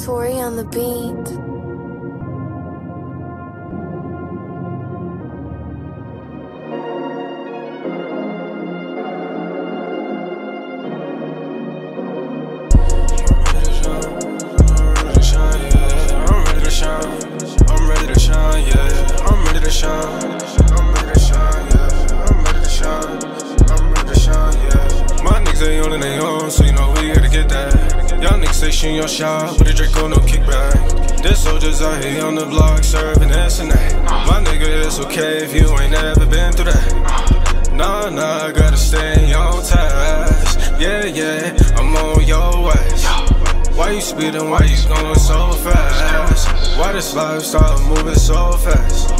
Tori on the beat. They on and they on, so you know we here to get that. Y'all niggas say shoot your shot with a Draco, no kickback. There's soldiers out here on the block serving this and that. My nigga, it's okay if you ain't never been through that. Nah, I gotta stay on task. Yeah, I'm on your ass. Why you speeding, why you going so fast? Why this lifestyle moving so fast?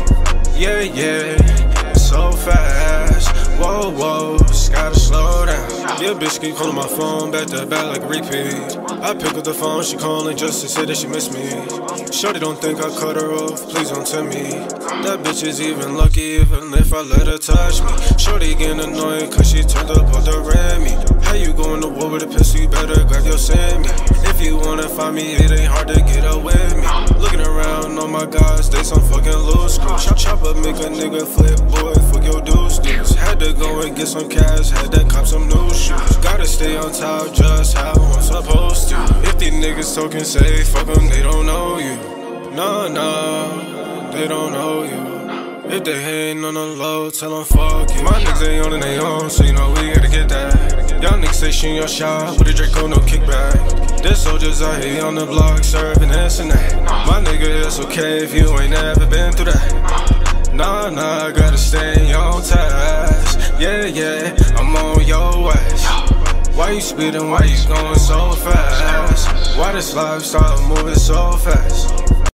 Yeah, so fast. Whoa, just gotta slow down. Yeah, bitch keep calling my phone back to back like a repeat. I pick up the phone, she calling just to say that she miss me. Shorty don't think I cut her off, please don't tell me. That bitch is even lucky even if I let her touch me. Shorty getting annoyed cause she turned up on the Remy. How you going to war with a pistol, you better grab your Sammy. If you wanna find me, it ain't hard to get up with me. Looking around, oh my gosh, they some fucking loose screws. Chopper make a nigga flip, boy, fuck your dudes. Had to go and get some cash, had to cop some new shoes. Gotta stay on top just how I'm supposed to. If these niggas talking safe, fuck them, they don't know you. Nah, they don't know you. If they hatin' on the low, tell them fuck you. My niggas ain't on and they on, so you know we here to get that. Y'all niggas say shoot your shot with a Draco, no kickback. There's soldiers out here on the block serving this and that. My nigga, it's okay if you ain't never been through that. Nah, I gotta stay on task. Yeah, I'm on your ass. Why you speeding, why you going so fast? Why this lifestyle moving so fast?